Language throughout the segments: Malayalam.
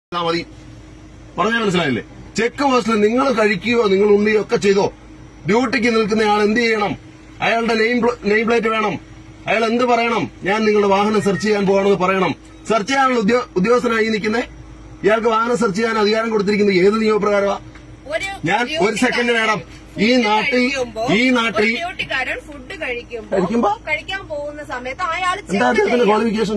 മതി പറഞ്ഞാൽ മനസ്സിലായില്ലേ? ചെക്ക് പോസ്റ്റിൽ നിങ്ങൾ കഴിക്കുകയോ നിങ്ങൾ ഉണ്ണിയോ ഒക്കെ ചെയ്തോ. ഡ്യൂട്ടിക്ക് നിൽക്കുന്നയാൾ എന്ത് ചെയ്യണം? അയാളുടെ നെയിം പ്ലേറ്റ് വേണം. അയാൾ എന്ത് പറയണം? ഞാൻ നിങ്ങളുടെ വാഹനം സെർച്ച് ചെയ്യാൻ പോകണമെന്ന് പറയണം. സെർച്ച് ചെയ്യാനുള്ള ഉദ്യോഗസ്ഥനായി നിൽക്കുന്നേ. ഇയാൾക്ക് വാഹനം സെർച്ച് ചെയ്യാൻ അധികാരം കൊടുത്തിരിക്കുന്നത് ഏത് നിയമപ്രകാരമാണ്? ഞാൻ ഒരു സെക്കൻഡ് വേണം. ഈ നാട്ടിൽ ഡ്യൂട്ടിക്കാരൻ ഫുഡ് കഴിക്കുമ്പോ കഴിക്കാൻ പോകുന്ന സമയത്ത് അയാൾ എന്താ അദ്ദേഹത്തിന്റെ ക്വാളിഫിക്കേഷൻ?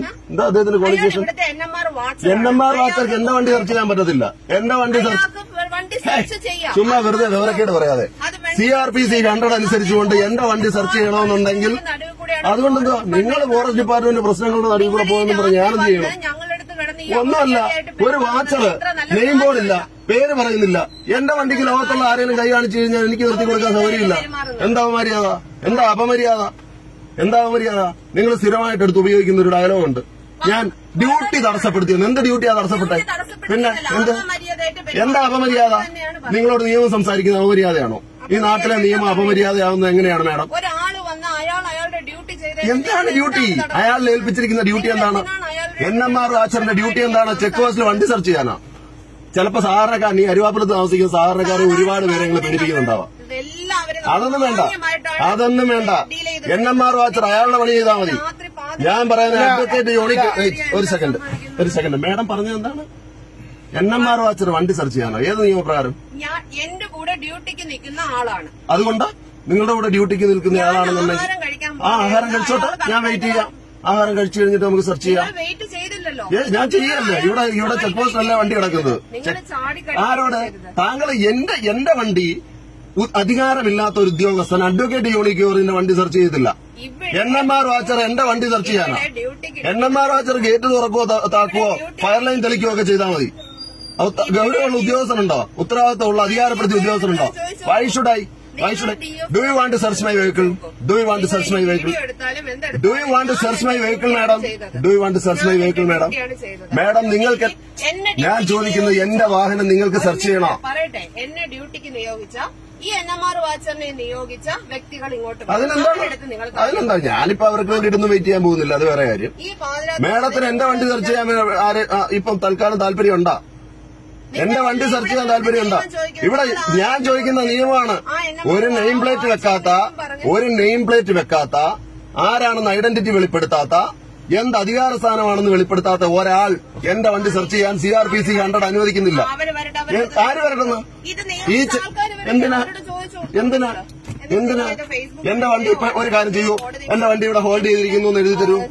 NMR വാച്ചർക്ക് എന്റെ വണ്ടി സെർച്ച് ചെയ്യാൻ പറ്റത്തില്ല. എന്റെ വണ്ടി ചുമ്മാ വെറുതെ വിവരക്കേട് പറയാതെ CRPC 100 അനുസരിച്ചുകൊണ്ട് എന്റെ വണ്ടി സെർച്ച് ചെയ്യണമെന്നുണ്ടെങ്കിൽ അതുകൊണ്ടെന്തോ നിങ്ങൾ ഫോറസ്റ്റ് ഡിപ്പാർട്ട്മെന്റ് പ്രശ്നങ്ങളുടെ നടുവിൽ കൂടെ പോകുമെന്ന് പറഞ്ഞ് ഞാനെന്ത് ചെയ്യണം? ഒന്നുമല്ല, ഒരു വാച്ചറ് നെയിം ബോർഡില്ല, പേര് പറയുന്നില്ല. എന്റെ വണ്ടിക്ക് ലോകത്തുള്ള ആരെങ്കിലും കൈ കാണിച്ചു കഴിഞ്ഞാൽ എനിക്ക് നിർത്തി കൊടുക്കാൻ സൗകര്യമില്ല. എന്താ അപമര്യാദ? എന്താ അപമര്യാദ? എന്താ അപമര്യാദ? നിങ്ങൾ സ്ഥിരമായിട്ട് എടുത്ത് ഉപയോഗിക്കുന്ന ഒരു ഡയലോഗുണ്ട്, ഞാൻ ഡ്യൂട്ടി തടസ്സപ്പെടുത്തിയെന്ന്. എന്ത് ഡ്യൂട്ടിയാ തടസ്സപ്പെട്ടെ? പിന്നെ എന്താ അപമര്യാദ? നിങ്ങളോട് നിയമം സംസാരിക്കുന്ന അപമര്യാദയാണോ? ഈ നാട്ടിലെ നിയമം അപമര്യാദയാവുന്നത് എങ്ങനെയാണ് മാഡം? എന്താണ് ഡ്യൂട്ടി? അയാളിൽ ഏൽപ്പിച്ചിരിക്കുന്ന ഡ്യൂട്ടി എന്താണ്? NMR വാച്ചറിന്റെ ഡ്യൂട്ടി എന്താണ്? ചെക്ക് പോസ്റ്റിൽ വണ്ടി സെർച്ച് ചെയ്യാനാ? ചിലപ്പോ സാധാരണക്കാർ, ഈ അരുവാപ്പുറത്ത് താമസിക്കുന്ന സാധാരണക്കാരെ ഒരുപാട് പേരെ നിങ്ങൾ പേടിപ്പിക്കുന്നുണ്ടാവാം. അതൊന്നും വേണ്ട. NMR വാച്ചർ അയാളുടെ പണി ചെയ്താൽ മതി. ഞാൻ പറയുന്ന അഡ്വക്കേറ്റ് യോണിക്ക് ഒരു സെക്കൻഡ് മേഡം പറഞ്ഞത് എന്താണ്? NMR വാച്ചർ വണ്ടി സെർച്ച് ചെയ്യാനോ? ഏത് നിയമപ്രകാരം? എന്റെ കൂടെ ഡ്യൂട്ടിക്ക് നിൽക്കുന്ന ആളാണ്. അതുകൊണ്ട് നിങ്ങളുടെ കൂടെ ഡ്യൂട്ടിക്ക് നിൽക്കുന്ന ആളാണെന്നുണ്ടെങ്കിൽ ആഹാരം കഴിച്ചോട്ടെ, ഞാൻ വെയിറ്റ് ചെയ്യാം. ആഹാരം കഴിച്ചു കഴിഞ്ഞിട്ട് നമുക്ക് സെർച്ച് ചെയ്യാം. ഞാൻ ചെയ്യല്ലേ? ഇവിടെ ചെക്ക് പോസ്റ്റിലല്ലേ വണ്ടി കിടക്കുന്നത്. ആരോട്? താങ്കൾ എന്റെ വണ്ടി അധികാരമില്ലാത്ത ഒരു ഉദ്യോഗസ്ഥൻ അഡ്വക്കേറ്റ് യൂണിക്കോറിന്റെ വണ്ടി സെർച്ച് ചെയ്തില്ല. NMR വാച്ചർ എന്റെ വണ്ടി സെർച്ച് ചെയ്യാനാ? NMR വാച്ചർ ഗേറ്റ് തുറക്കുവോ താക്കുവോ ഫയർ ലൈൻ തെളിക്കുകയോ ഒക്കെ ചെയ്താൽ മതി. ഗൗരവമുള്ള ഉദ്യോഗസ്ഥനുണ്ടോ? ഉത്തരവാദിത്തമുള്ള അധികാരപ്പെടുത്തിയ ഉദ്യോഗസ്ഥനുണ്ടോ? Why should I? Do you want to search my vehicle? Do you want to search my vehicle? Do you want to search my vehicle, madam? Do you want to search my vehicle, madam? Madam, നിങ്ങൾക്ക് ഞാൻ ചോദിക്കുന്നത് എന്റെ വാഹനം നിങ്ങൾക്ക് സെർച്ച് ചെയ്യണോ? പറയട്ടെ, എന്നെ ഡ്യൂട്ടിക്ക് നിയോഗിച്ച ഈ NMR വാച്ചറിനെ നിയോഗിച്ച വ്യക്തികൾ ഇങ്ങോട്ട് അതിനെന്താ? ഞാനിപ്പോ അവർക്ക് വേണ്ടിയിട്ടൊന്നും വെയിറ്റ് ചെയ്യാൻ പോകുന്നില്ല. അത് വേറെ കാര്യം. മേഡത്തിന് എന്റെ വണ്ടി സെർച്ച് ചെയ്യാൻ ഇപ്പം തൽക്കാലം താല്പര്യം ഉണ്ടാ? എന്റെ വണ്ടി സെർച്ച് ചെയ്യാൻ താല്പര്യമുണ്ടോ? ഇവിടെ ഞാൻ ചോദിക്കുന്ന നിയമമാണ്. ഒരു നെയിം പ്ലേറ്റ് വെക്കാത്ത ആരാണെന്ന് ഐഡന്റിറ്റി വെളിപ്പെടുത്താത്ത, എന്ത് അധികാര സ്ഥാനമാണെന്ന് വെളിപ്പെടുത്താത്ത ഒരാൾ എന്റെ വണ്ടി സെർച്ച് ചെയ്യാൻ CRPC 100 അനുവദിക്കുന്നില്ല. ആര് വരട്ടെന്ന്? എന്തിനാ എന്റെ വണ്ടി ഇപ്പൊ ഒരു കാര്യം ചെയ്യൂ, എന്റെ വണ്ടി ഇവിടെ ഹോൾഡ് ചെയ്തിരിക്കുന്നു എന്ന് എഴുതി തരൂ.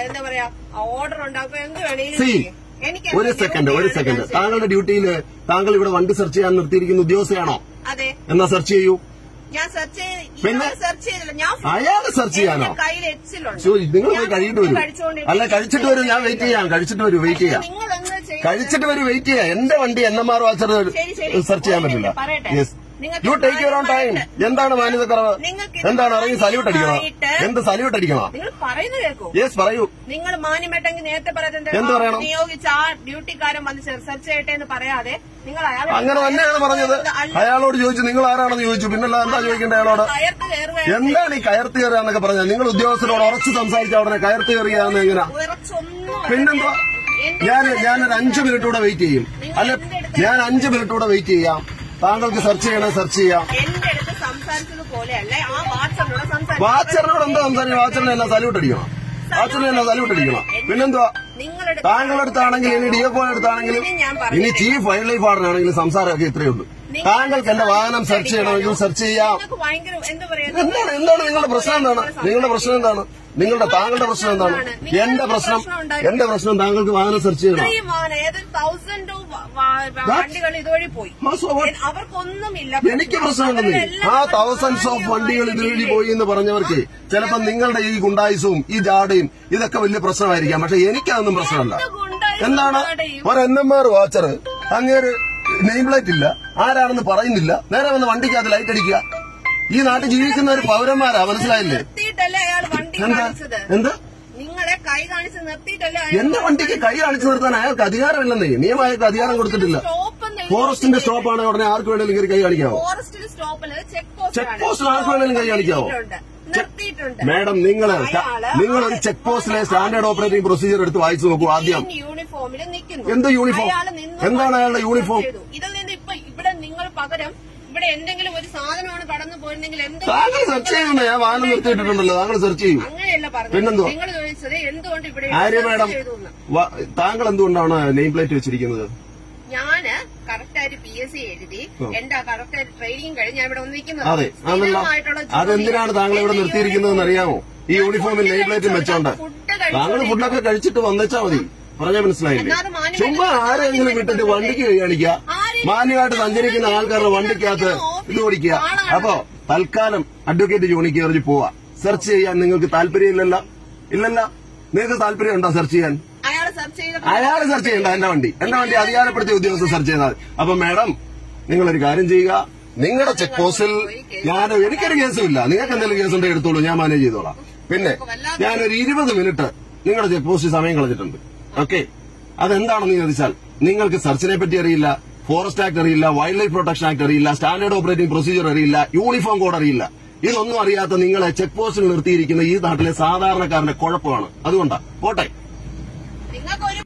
ഒരു സെക്കൻഡ് താങ്കളുടെ ഡ്യൂട്ടിയിൽ താങ്കൾ ഇവിടെ വണ്ടി സെർച്ച് ചെയ്യാൻ നിർത്തിയിരിക്കുന്ന ഉദ്യോഗസ്ഥയാണോ? എന്നാ സെർച്ച് ചെയ്യൂ. പിന്നെ അയാള് സെർച്ച് ചെയ്യാനോ? നിങ്ങൾ പോയി കഴിയിട്ട് വരൂ. അല്ല, കഴിച്ചിട്ട് വരൂ. ഞാൻ വെയിറ്റ് ചെയ്യാം. കഴിച്ചിട്ട് വരൂ. വെയിറ്റ് ചെയ്യാം. എന്റെ വണ്ടി NMR വാച്ചർ സെർച്ച് ചെയ്യാൻ പറ്റില്ല. Yes, you take your own time. എന്താണ് മാന്യതക്കുറവ്? എന്താണ് ഇറങ്ങി സല്യൂട്ട് അടിക്കണം? എന്ത് സല്യൂട്ട് അടിക്കണം? യെസ്, പറയൂ. നിങ്ങൾ മാന്യമായിട്ടെങ്കിൽ നേരത്തെ എന്ത് പറയണം? നിയോഗിച്ച ആ ഡ്യൂട്ടിക്കാരൻ വന്ന് സെർച്ച് ചെയ്യട്ടെ എന്ന് പറയാതെ നിങ്ങൾ അങ്ങനെ തന്നെയാണ് പറഞ്ഞത്. അയാളോട് ചോദിച്ചു നിങ്ങൾ ആരാണെന്ന് ചോദിച്ചു. പിന്നല്ല എന്താ ചോദിക്കേണ്ട അയാളോട്? എന്താണ് ഈ കയർത്ത് കയറുക എന്നൊക്കെ പറഞ്ഞത്? നിങ്ങൾ ഉദ്യോഗസ്ഥരോട് ഉറച്ചു സംസാരിച്ച ഉടനെ കയർത്ത് കയറുകയാണെന്ന് എങ്ങനെയാ? പിന്നെന്താ? ഞാനൊരു 5 മിനിറ്റ് കൂടെ വെയിറ്റ് ചെയ്യും. അല്ല, ഞാൻ 5 മിനിറ്റ് കൂടെ വെയിറ്റ് ചെയ്യാം. താങ്കൾക്ക് സെർച്ച് ചെയ്യണേ സെർച്ച് ചെയ്യാം. വാച്ചറിനോട് എന്താ സംസാരിക്കും? വാച്ചറിനെ എന്നാ സല്യൂട്ട് അടിക്കണം? പിന്നെന്തുവാ? താങ്കളുടെ അടുത്താണെങ്കിലും ഇനി DFO അടുത്താണെങ്കിലും ഇനി ചീഫ് വൈൽഡ് ലൈഫ് വാർഡൻ ആണെങ്കിലും സംസാരമൊക്കെ ഇത്രയേ ഉള്ളൂ. താങ്കൾക്ക് എന്റെ വാഹനം സെർച്ച് ചെയ്യണമെങ്കിൽ സെർച്ച് ചെയ്യാം. എന്താണ് നിങ്ങളുടെ പ്രശ്നം? എന്താണ് താങ്കളുടെ പ്രശ്നം എന്താണ്? എന്റെ പ്രശ്നം താങ്കൾക്ക് വാഹനം സെർച്ച് ചെയ്യണം. എനിക്ക് പ്രശ്നമുണ്ടെന്നേ. ആ തൗസൻഡ്സ് ഓഫ് വണ്ടികൾ ഇതുവഴി പോയി എന്ന് പറഞ്ഞവർക്ക് ചിലപ്പോ നിങ്ങളുടെ ഈ ഗുണ്ടായുസവും ഈ ജാടയും ഇതൊക്കെ വലിയ പ്രശ്നമായിരിക്കാം. പക്ഷെ എനിക്കതൊന്നും പ്രശ്നമല്ല. എന്താണ് ഒരു NMR വാച്ചർ അങ്ങേര് നെയിം പ്ലേറ്റ് ഇല്ല, ആരാണെന്ന് പറയുന്നില്ല, നേരെ വന്ന് വണ്ടിക്കകത്ത് ലൈറ്റ് അടിക്കുക. ഈ നാട്ടിൽ ജീവിക്കുന്ന ഒരു പൗരന്മാരാ, മനസ്സിലായില്ലേ? എന്താ എന്റെ വണ്ടിക്ക് കൈ കാണിച്ചു നിർത്താൻ അയാൾക്ക് അധികാരമില്ലെന്നേ. നിയമം അയാൾക്ക് അധികാരം കൊടുത്തിട്ടില്ല. ഫോറസ്റ്റിന്റെ സ്റ്റോപ്പാണ് ഉടനെ ആർക്ക് വേണമെങ്കിലും കയറി കൈ കാണിക്കാവോ? ചെക്ക് പോസ്റ്റിൽ ആർക്ക് വേണമെങ്കിലും കൈ കാണിക്കാവോ? മാഡം, നിങ്ങൾ ഒരു ചെക്ക് പോസ്റ്റിലെ സ്റ്റാൻഡേർഡ് ഓപ്പറേറ്റിംഗ് പ്രൊസീജിയർ എടുത്ത് വായിച്ചു നോക്കൂ ആദ്യം. യൂണിഫോമിൽ നിൽക്കുന്നു. എന്ത് യൂണിഫോം? എന്താണ് അയാളുടെ യൂണിഫോം? ഇതിൽ നിന്ന് ഇപ്പൊ ഇവിടെ നിങ്ങൾ പകരം ഇവിടെ എന്തെങ്കിലും ഒരു സാധനമാണ് കടന്നു പോയിരുന്നെങ്കിൽ താങ്കൾ സെർച്ച് ചെയ്യുന്ന ഞാൻ വാഹനം നിർത്തിയിട്ടുണ്ടല്ലോ, താങ്കൾ സെർച്ച് ചെയ്യും. അങ്ങനെയല്ല പറഞ്ഞു. പിന്നെന്തോ നിങ്ങൾ ചോദിച്ചത് എന്തുകൊണ്ട് ഇവിടെ ആര്യ മാഡം താങ്കൾ എന്തുകൊണ്ടാണ് നെയിം പ്ലേറ്റ് വെച്ചിരിക്കുന്നത്? ഞാന് കറക്റ്റായിട്ട് PSC എഴുതി എന്റെ കറക്റ്റായിട്ട് ട്രെയിനിങ് കഴിഞ്ഞ് ഞാൻ ഇവിടെ വന്നിരിക്കുന്നത്. അതെ, അതെന്തിനാണ് താങ്കൾ ഇവിടെ നിർത്തിയിരിക്കുന്നതെന്ന് അറിയാമോ? ഈ യൂണിഫോമിൽ നെയിം പ്ലേറ്റും വെച്ചോണ്ട് താങ്കൾ ഫുഡൊക്കെ കഴിച്ചിട്ട് വന്നേച്ചാ മതി. പറഞ്ഞാൽ മനസ്സിലായില്ലേ? ചുമ്മാ ആരെങ്കിലും വിട്ടിട്ട് വണ്ടിക്ക് കൈ കാണിക്കുക, മാന്യമായിട്ട് സഞ്ചരിക്കുന്ന ആൾക്കാരുടെ വണ്ടിക്കകത്ത് ഇത് ഓടിക്കുക. അപ്പോ തൽക്കാലം അഡ്വക്കേറ്റ് ജോണിക്ക് എറിഞ്ഞ് പോവാ. സെർച്ച് ചെയ്യാൻ നിങ്ങൾക്ക് താല്പര്യമില്ലല്ലോ? ഇല്ലല്ലോ. നിങ്ങൾക്ക് താല്പര്യം ഉണ്ടോ സെർച്ച് ചെയ്യാൻ? അയാള് സെർച്ച് ചെയ്യണ്ട. എന്റെ വണ്ടി അധികാരപ്പെടുത്തിയ ഉദ്യോഗസ്ഥർ സെർച്ച് ചെയ്താൽ. അപ്പൊ മാഡം നിങ്ങളൊരു കാര്യം ചെയ്യുക, നിങ്ങളുടെ ചെക്ക് പോസ്റ്റിൽ എനിക്കൊരു കേസുമില്ല, നിങ്ങൾക്ക് എന്തെങ്കിലും കേസ് ഉണ്ടെങ്കിൽ എടുത്തോളൂ, ഞാൻ മാനേജ് ചെയ്തോളാം. പിന്നെ ഞാനൊരു 20 മിനിറ്റ് നിങ്ങളുടെ ചെക്ക് പോസ്റ്റിൽ സമയം കളഞ്ഞിട്ടുണ്ട്. ഓക്കെ, അതെന്താണെന്ന് ചോദിച്ചാൽ നിങ്ങൾക്ക് സെർച്ചിനെ പറ്റി അറിയില്ല, ഫോറസ്റ്റ് ആക്ട് അറിയില്ല, വൈൽഡ് ലൈഫ് പ്രൊട്ടക്ഷൻ ആക്ട് അറിയില്ല, സ്റ്റാൻഡേർഡ് ഓപ്പറേറ്റിംഗ് പ്രൊസീജിയർ അറിയില്ല, യൂണിഫോം കോഡ് അറിയില്ല. ഇതൊന്നും അറിയാത്ത നിങ്ങളെ ചെക്ക് പോസ്റ്റിൽ നിർത്തിയിരിക്കുന്ന ഈ നാട്ടിലെ സാധാരണക്കാരന്റെ കുഴപ്പമാണ്. അതുകൊണ്ടാ പോട്ടെ.